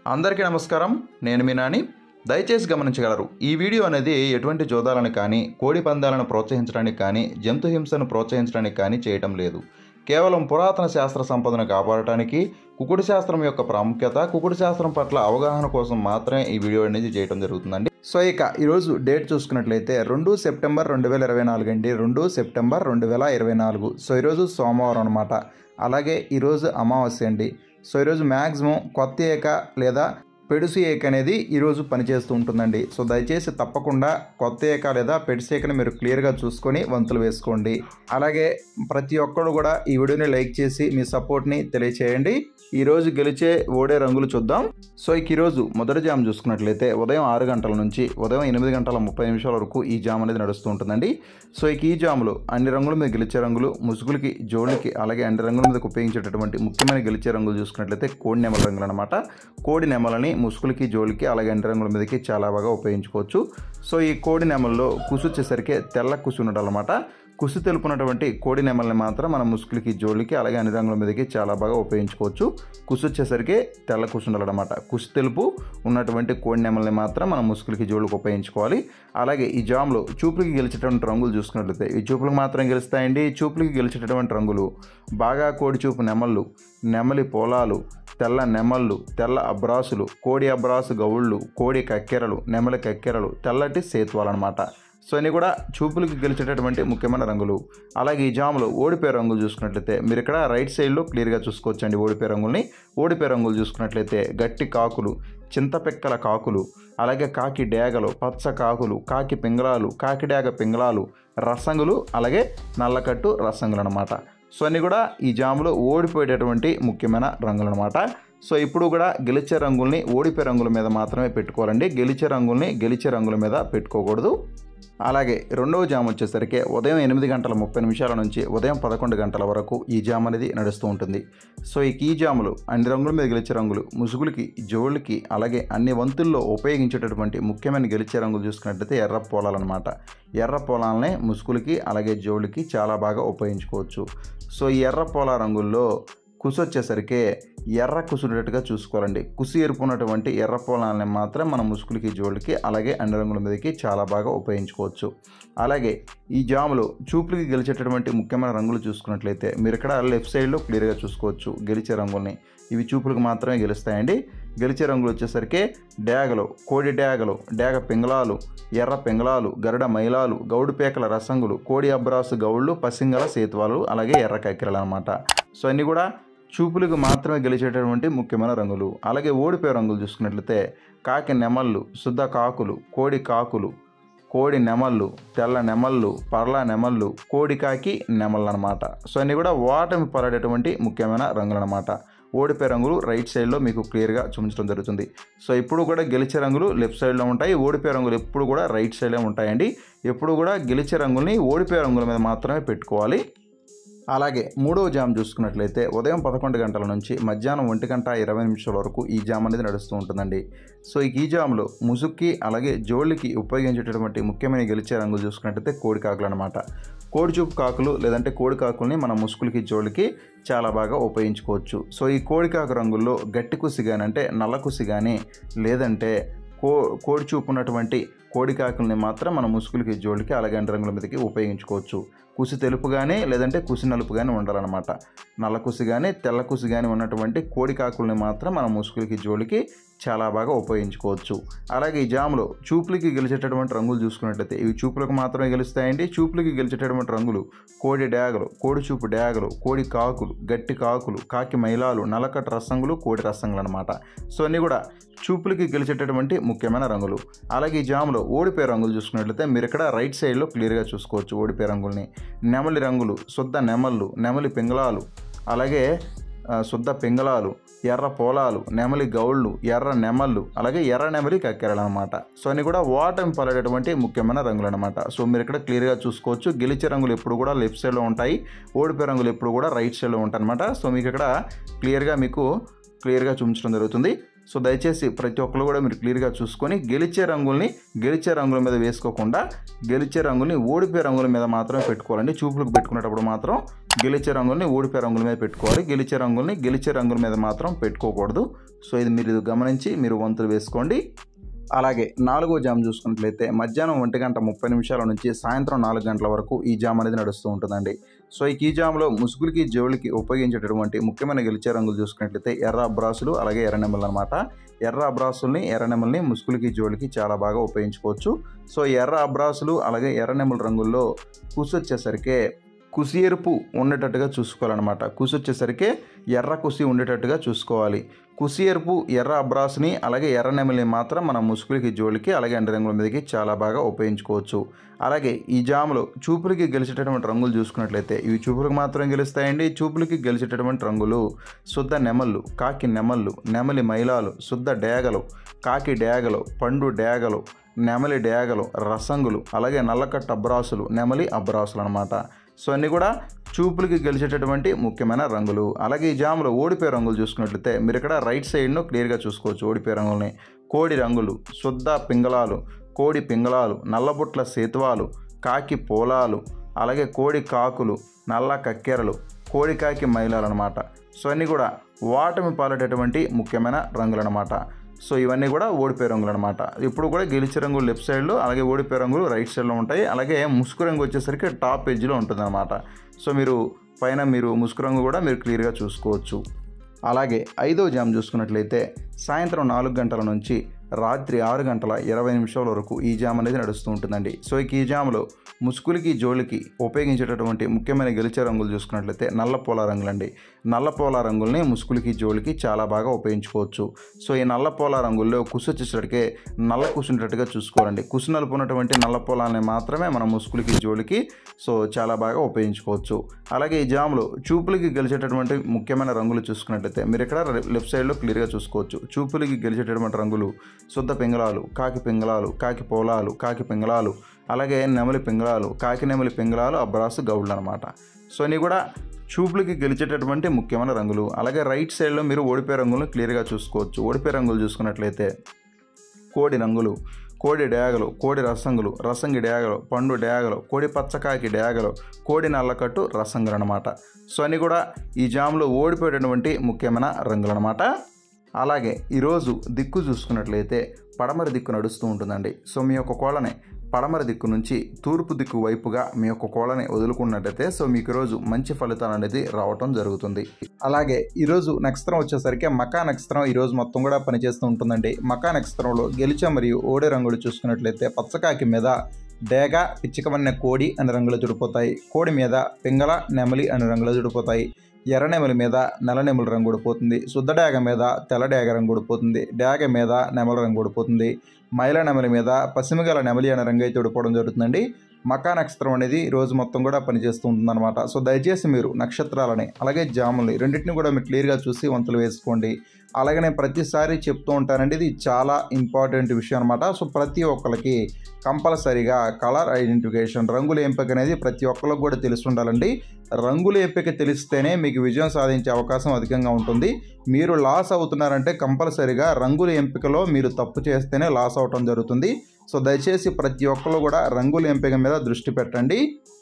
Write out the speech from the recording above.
అందరికీ నమస్కారం. నేను మీ నాని. దయచేసి గమనించగలరు, ఈ వీడియో అనేది ఎటువంటి జోదాలను కానీ, కోడి పందాలను ప్రోత్సహించడానికి కానీ, జంతు హింసను ప్రోత్సహించడానికి కానీ చేయటం లేదు. కేవలం పురాతన శాస్త్ర సంపదను కాపాడటానికి, కుకుడు శాస్త్రం యొక్క ప్రాముఖ్యత, కుకుడు శాస్త్రం పట్ల అవగాహన కోసం మాత్రమే ఈ వీడియో అనేది చేయడం జరుగుతుందండి. సో ఇక ఈరోజు డేట్ చూసుకున్నట్లయితే 2 సెప్టెంబర్ 2024 అండి. 2 సెప్టెంబర్ 2024. సో ఈరోజు సోమవారం అనమాట. అలాగే ఈరోజు అమావాస్య అండి. సో ఈరోజు మ్యాక్సిమం కొత్త ఏక లేదా పెడుసు ఏక అనేది ఈరోజు పనిచేస్తూ ఉంటుందండి. సో దయచేసి తప్పకుండా కొత్త ఏక లేదా పెడుసు ఏకని మీరు క్లియర్గా చూసుకొని వంతులు వేసుకోండి. అలాగే ప్రతి ఒక్కరు కూడా ఈ వీడియోని లైక్ చేసి మీ సపోర్ట్ని తెలియచేయండి. ఈరోజు గెలిచే ఓడే రంగులు చూద్దాం. సో ఈరోజు మొదటి జామ్ చూసుకున్నట్లయితే ఉదయం 6 గంటల నుంచి ఉదయం 8 గంటల 30 నిమిషాల వరకు ఈ జామ్ అనేది నడుస్తూ ఉంటుందండి. సో ఈ జాములో అన్ని రంగుల మీద గెలిచే రంగులు, ముసుగులకి, జోళ్ళకి, అలాగే అన్ని రంగుల మీద ఉపయోగించేటటువంటి ముఖ్యమైన గెలిచే రంగులు చూసుకున్నట్లయితే కోడి నెమల రంగులు అనమాట. కోడి నెమలని ముసుగులకి, జోళ్ళకి, అలాగే అన్ని రంగుల మీదకి చాలా బాగా ఉపయోగించుకోవచ్చు. సో ఈ కోడి నెమల్లో కుసు వచ్చేసరికి తెల్ల కుసు ఉండాలన్నమాట. కుసు తెలుపునటువంటి కోడి నెమల్ని మాత్రం మనం ముసుగులకి, జోళ్ళకి, అలాగే అన్ని రంగుల మీదకి చాలా బాగా ఉపయోగించుకోవచ్చు. కుసు వచ్చేసరికి తెల్ల కుసు ఉండాలన్నమాట. కుసు తెలుపు ఉన్నటువంటి కోడి నెమల్ని మాత్రం మనం ముసుగులకి, జోళ్ళకి ఉపయోగించుకోవాలి. అలాగే ఈ జామ్లో చూపులకి గెలిచేటువంటి రంగులు చూసుకున్నట్లయితే ఈ చూపులకు మాత్రం గెలుస్తాయండి. చూపులకి గెలిచేటటువంటి రంగులు బాగా కోడి చూపు నెమళ్ళు, నెమలి పోలాలు, తెల్ల నెమళ్ళు, తెల్ల అబ్రాసులు, కోడి అబ్రాసు గౌళ్ళు, కోడి కక్కెరలు, నెమలి కక్కెరలు, తెల్లటి సేతువాలు అనమాట. సో అన్నీ కూడా చూపులకి గెలిచేటటువంటి ముఖ్యమైన రంగులు. అలాగే ఈ జాములో ఓడిపోయే రంగులు చూసుకున్నట్లయితే మీరు ఇక్కడ రైట్ సైడ్లో క్లియర్గా చూసుకోవచ్చండి ఓడిపోయే రంగుల్ని. ఓడిపోయే రంగులు చూసుకున్నట్లయితే గట్టి కాకులు, చింతపెక్కల కాకులు, అలాగే కాకి డేగలు, పచ్చ కాకులు, కాకి పింగళాలు, కాకి డేగ పింగళాలు, రసంగులు, అలాగే నల్లకట్టు రసంగులు అనమాట. సో అన్నీ కూడా ఈ జాములో ఓడిపోయేటటువంటి ముఖ్యమైన రంగులు అనమాట. సో ఇప్పుడు కూడా గెలిచే రంగుల్ని ఓడిపోయే రంగుల మీద మాత్రమే పెట్టుకోవాలండి. గెలిచే రంగుల్ని గెలిచే రంగుల మీద పెట్టుకోకూడదు. అలాగే రెండవ జామ్ వచ్చేసరికి ఉదయం 8 గంటల 30 నిమిషాల నుంచి ఉదయం 11 గంటల వరకు ఈ జామ్ అనేది నడుస్తూ ఉంటుంది. సో ఈ జాములు అన్ని రంగుల మీద గెలిచే రంగులు, ముసుగులకి, జోళ్ళకి, అలాగే అన్ని వంతుల్లో ఉపయోగించేటటువంటి ముఖ్యమైన గెలిచే రంగులు చూసుకున్నట్లయితే ఎర్ర పోలాలన్నమాట. ఎర్ర పోలాలనే ముసుగులకి, అలాగే జోళ్ళకి చాలా బాగా ఉపయోగించుకోవచ్చు. సో ఈ ఎర్ర పోలా రంగుల్లో కుసు వచ్చేసరికి ఎర్ర కుసు ఉండేట్టుగా చూసుకోవాలండి. కుసు ఎరుపున్నటువంటి ఎర్ర పొలాలని మాత్రం మన ముసుగులకి, జోళ్ళకి, అలాగే అన్ని రంగుల మీదకి చాలా బాగా ఉపయోగించుకోవచ్చు. అలాగే ఈ జాములో చూపులకి గెలిచేటటువంటి ముఖ్యమైన రంగులు చూసుకున్నట్లయితే మీరు ఇక్కడ లెఫ్ట్ సైడ్లో క్లియర్గా చూసుకోవచ్చు గెలిచే రంగుల్ని. ఇవి చూపులకు మాత్రమే గెలుస్తాయండి. గెలిచే రంగులు వచ్చేసరికి డేగలు, కోడి డేగలు, డేగ పింగళాలు, ఎర్ర పింగళాలు, గరుడ మైలాలు, గౌడు పేకల రసంగులు, కోడి అబ్రాసు గౌళ్ళు, పసింగల సేతువాలు, అలాగే ఎర్ర కక్కెరలు అనమాట. సో అన్నీ కూడా చూపులకు మాత్రమే గెలిచేటటువంటి ముఖ్యమైన రంగులు. అలాగే ఓడిపోయే రంగులు చూసుకున్నట్లయితే కాకి నెమళ్ళు, శుద్ధ కాకులు, కోడి కాకులు, కోడి నెమళ్ళు, తెల్ల నెమళ్ళు, పర్ల నెమళ్ళు, కోడి కాకి నెమళ్ళు అనమాట. సో అన్నీ కూడా ఓటమి పడేటటువంటి ముఖ్యమైన రంగులు అనమాట. ఓడిపోయే రంగులు రైట్ సైడ్లో మీకు క్లియర్గా చూపించడం జరుగుతుంది. సో ఇప్పుడు కూడా గెలిచే రంగులు లెఫ్ట్ సైడ్లో ఉంటాయి. ఓడిపోయే రంగులు ఎప్పుడు కూడా రైట్ సైడ్లో ఉంటాయండి. ఎప్పుడు కూడా గెలిచే రంగుల్ని ఓడిపోయే రంగుల మీద మాత్రమే పెట్టుకోవాలి. అలాగే మూడవ జామ్ చూసుకున్నట్లయితే ఉదయం 11 గంటల నుంచి మధ్యాహ్నం 1:20 వరకు ఈ జామ్ అనేది నడుస్తూ ఉంటుందండి. సో ఈ జామ్లో ముసుగుకి, అలాగే జోళ్ళకి ఉపయోగించేటటువంటి ముఖ్యమైన గెలిచే రంగులు చూసుకున్నట్లయితే కోడి కాకులు అనమాట. కోడి చూపు కాకులు లేదంటే కోడి కాకుల్ని మన ముసుగులకి, జోళ్ళకి చాలా బాగా ఉపయోగించుకోవచ్చు. సో ఈ కోడి కాకు రంగుల్లో గట్టి కుసి కానీ, అంటే నల్ల కుసి కానీ, లేదంటే కోడి చూపు ఉన్నటువంటి కోడి కాకుల్ని మాత్రం మన ముసుగులకి, జోళ్ళకి, అలాగే అన్ని రంగుల మీదకి ఉపయోగించుకోవచ్చు. కుసి తెలుపు కానీ లేదంటే కుసి నలుపు కానీ ఉండాలన్నమాట. నల్ల కుసి కానీ, తెల్ల కుసి కానీ ఉన్నటువంటి కోడి కాకుల్ని మాత్రం మన ముసుగులకి, జోళ్ళకి చాలా బాగా ఉపయోగించుకోవచ్చు. అలాగే ఈ జామ్లో చూపులకి గెలిచేటటువంటి రంగులు చూసుకున్నట్లయితే ఇవి చూపులకు మాత్రమే గెలుస్తాయండి. చూపులకి గెలిచేటటువంటి రంగులు కోడి డేగలు, కోడి చూపు డేగలు, కోడి కాకులు, గట్టి కాకులు, కాకి మైలాలు, నల్లకట్టు రసంగులు, కోడి రసంగులు అనమాట. సో అన్నీ కూడా చూపులకి గెలిచేటటువంటి ముఖ్యమైన రంగులు. అలాగే ఈ జామ్లో ఓడిపోయే రంగులు చూసుకున్నట్లయితే మీరు ఇక్కడ రైట్ సైడ్లో క్లియర్గా చూసుకోవచ్చు ఓడిపోయే రంగుల్ని. నెమలి రంగులు, శుద్ధ నెమళ్ళు, నెమలి పింగళాలు, అలాగే శుద్ధ పింగళాలు, ఎర్ర పోలాలు, నెమలి గౌళ్ళు, ఎర్ర నెమళ్ళు, అలాగే ఎర్ర నెమలి కక్కెరలు అనమాట. సో అన్నీ కూడా ఓటమి పడేటటువంటి ముఖ్యమైన రంగులు అనమాట. సో మీరు ఇక్కడ క్లియర్గా చూసుకోవచ్చు. గెలిచే రంగులు ఎప్పుడు కూడా లెఫ్ట్ సైడ్లో ఉంటాయి. ఓడిపోయే రంగులు ఎప్పుడు కూడా రైట్ సైడ్లో ఉంటాయి అనమాట. సో మీకు ఇక్కడ క్లియర్గా చూపించడం జరుగుతుంది. సో దయచేసి ప్రతి ఒక్కరు కూడా మీరు క్లియర్గా చూసుకొని గెలిచే రంగుల మీద వేసుకోకుండా గెలిచే రంగుల్ని ఓడిపోయే రంగుల మీద మాత్రమే పెట్టుకోవాలండి. చూపులకు పెట్టుకునేటప్పుడు మాత్రం గెలిచే రంగుల్ని ఓడిపోయే రంగుల మీద పెట్టుకోవాలి. గెలిచే రంగుల్ని గెలిచే రంగుల మీద మాత్రం పెట్టుకోకూడదు. సో ఇది మీరు గమనించి మీరు వంతులు వేసుకోండి. అలాగే 4వ జామ్ చూసుకున్నట్లయితే మధ్యాహ్నం 1:30 నుంచి సాయంత్రం 4 గంటల వరకు ఈ జామ్ అనేది నడుస్తూ ఉంటుందండి. సో ఈ జామ్లో ముసుగులకి జోళ్ళకి ఉపయోగించేటటువంటి ముఖ్యమైన గెలిచే రంగులు చూసుకున్నట్లయితే ఎర్ర అబ్రాసులు అలాగే ఎర్ర నెమళ్ళు అనమాట. ఎర్ర అబ్రాసుల్ని ఎర్ర నెమల్ని ముసుగులకి జోళ్ళకి చాలా బాగా ఉపయోగించుకోవచ్చు. సో ఎర్ర అబ్రాసులు అలాగే ఎర్ర నెమల రంగుల్లో కుసి వచ్చేసరికి కుసి ఎరుపు ఉండేటట్టుగా చూసుకోవాలన్నమాట. కుసి వచ్చేసరికి ఎర్ర కుసి ఉండేటట్టుగా చూసుకోవాలి. కుసి ఎరుపు ఎర్ర అబ్రాస్ని అలాగే ఎర్ర నెమలిని మాత్రం మన ముసుగులకి జోలికి అలాగే ఎండ రంగుల మీదకి చాలా బాగా ఉపయోగించుకోవచ్చు. అలాగే ఈ జాములో చూపులకి గెలిచేటటువంటి రంగులు చూసుకున్నట్లయితే ఇవి చూపులకు మాత్రం గెలుస్తాయండి. చూపులకి గెలిచేటటువంటి రంగులు శుద్ధ నెమళ్ళు, కాకి నెమళ్ళు, నెమలి మైలాలు, శుద్ధ డేగలు, కాకి డేగలు, పండు డేగలు, నెమలి డేగలు, రసంగులు, అలాగే నల్లకట్ట అబ్రాసులు, నెమలి అబ్రాసులు అనమాట. సో అన్నీ కూడా చూపులకి గెలిచేటటువంటి ముఖ్యమైన రంగులు. అలాగే ఈ జాములో ఓడిపోయే రంగులు చూసుకున్నట్లయితే మీరు ఇక్కడ రైట్ సైడ్ను క్లియర్గా చూసుకోవచ్చు. ఓడిపోయే రంగుల్ని కోడి రంగులు, శుద్ధ పింగళాలు, కోడి పింగళాలు, నల్లబుట్ల సేతువాలు, కాకి పోలాలు, అలాగే కోడి కాకులు, నల్ల కక్కెరలు, కోడి కాకి మైలాలు అనమాట. సో అన్నీ కూడా వాటమి పాలేటటువంటి ముఖ్యమైన రంగులు అనమాట. సో ఇవన్నీ కూడా ఓడిపోయే రంగులు అనమాట. ఇప్పుడు కూడా గెలిచే రంగులు లెఫ్ట్ సైడ్లో అలాగే ఓడిపోయే రంగులు రైట్ సైడ్లో ఉంటాయి. అలాగే ముసుగు రంగు వచ్చేసరికి టాప్ ఎడ్జ్లో ఉంటుంది అనమాట. సో మీరు పైన మీరు ముసుగు రంగు కూడా మీరు క్లియర్గా చూసుకోవచ్చు. అలాగే 5వ జామ్ చూసుకున్నట్లయితే సాయంత్రం 4 గంటల నుంచి రాత్రి 6:20 వరకు ఈ జామ్ అనేది నడుస్తూ ఉంటుందండి. సో ఈ జామ్లో ముసుగులకి జోళ్ళకి ఉపయోగించేటటువంటి ముఖ్యమైన గెలిచే రంగులు చూసుకున్నట్లయితే నల్ల పోలా రంగులండి. నల్ల పోలా రంగుల్ని ముసుగులకి జోళ్ళకి చాలా బాగా ఉపయోగించుకోవచ్చు. సో ఈ నల్ల పోలా రంగుల్లో కుసి వచ్చేసరికి నల్ల కుసినట్టుగా చూసుకోవాలండి. కుసి నలుపు ఉన్నటువంటి నల్ల పోలాలని మాత్రమే మనం ముసుగులకి జోళ్ళకి సో చాలా బాగా ఉపయోగించుకోవచ్చు. అలాగే ఈ జామ్లో చూపులకి గెలిచేటటువంటి ముఖ్యమైన రంగులు చూసుకున్నట్లయితే మీరు ఇక్కడ లెఫ్ట్ సైడ్లో క్లియర్గా చూసుకోవచ్చు. చూపులకి గెలిచేటటువంటి రంగులు శుద్ధ పింగళాలు, కాకి పింగళాలు, కాకి పోలాలు, కాకి పింగళాలు, అలాగే నెమలి పింగళాలు, కాకి నెమలి పింగళాలు, అబ్రాసు గౌళ్ళు అనమాట. సో ఇవి కూడా చూపులకి గెలిచేటటువంటి ముఖ్యమైన రంగులు. అలాగే రైట్ సైడ్లో మీరు ఓడిపోయే రంగులను క్లియర్గా చూసుకోవచ్చు. ఓడిపోయే రంగులు చూసుకున్నట్లయితే కోడి రంగులు, కోడి డేగలు, కోడి రసంగులు, రసంగి డేగలు, పండు డేగలు, కోడి పచ్చకాకి డేగలు, కోడి నల్లకట్టు రసంగులు అనమాట. సో అన్నీ కూడా ఈ జామ్లో ఓడిపోయేటటువంటి ముఖ్యమైన రంగులు అనమాట. అలాగే ఈరోజు దిక్కు చూసుకున్నట్లయితే పడమర దిక్కు నడుస్తూ ఉంటుందండి. సో మీ యొక్క కోళ్ళని పడమర దిక్కు నుంచి తూర్పు దిక్కు వైపుగా మీ యొక్క కోళ్ళని వదులుకున్నట్టయితే సో మీకు ఈరోజు మంచి ఫలితాలు అనేది రావటం జరుగుతుంది. అలాగే ఈరోజు నక్షత్రం వచ్చేసరికి మకా నక్షత్రం ఈరోజు మొత్తం కూడా పనిచేస్తూ ఉంటుందండి. మకా నక్షత్రంలో గెలిచే మరియు ఓడే రంగులు చూసుకున్నట్లయితే పచ్చకాకి మీద డేగ, పిచ్చికమన్న కోడి అనే రంగులు చుడిపోతాయి. కోడి మీద పింగళ, నెమలి అనే రంగులు చుడిపోతాయి. ఎర్ర నెమలి మీద నల్ల నెమల రంగు ఊడిపోతుంది. శుద్ధ డేగ మీద తెల్ల డేగ రంగు ఊడిపోతుంది. డేగ మీద నెమల రంగు ఊడిపోతుంది. మైల నెమలి మీద పసిమిగల నెమలి అనే రంగు అయితే ఊడిపోవడం జరుగుతుందండి. మకా నక్షత్రం అనేది రోజు మొత్తం కూడా పనిచేస్తూ ఉంటుందన్నమాట. సో దయచేసి మీరు నక్షత్రాలని అలాగే జాములని రెండింటిని కూడా మీరు క్లియర్గా చూసి వంతులు వేసుకోండి. అలాగే నేను ప్రతిసారి చెప్తూ ఉంటానండి, ఇది చాలా ఇంపార్టెంట్ విషయం అనమాట. సో ప్రతి ఒక్కరికి కంపల్సరీగా కలర్ ఐడెంటిఫికేషన్, రంగుల ఎంపిక అనేది ప్రతి ఒక్కరికి కూడా తెలిసి ఉండాలండి. రంగుల ఎంపిక తెలిస్తేనే మీకు విజయం సాధించే అవకాశం అధికంగా ఉంటుంది. మీరు లాస్ అవుతున్నారంటే కంపల్సరీగా రంగుల ఎంపికలో మీరు తప్పు చేస్తేనే లాస్ అవటం జరుగుతుంది. సో దయచేసి ప్రతి ఒక్కరు కూడా రంగుల ఎంపిక మీద దృష్టి పెట్టండి.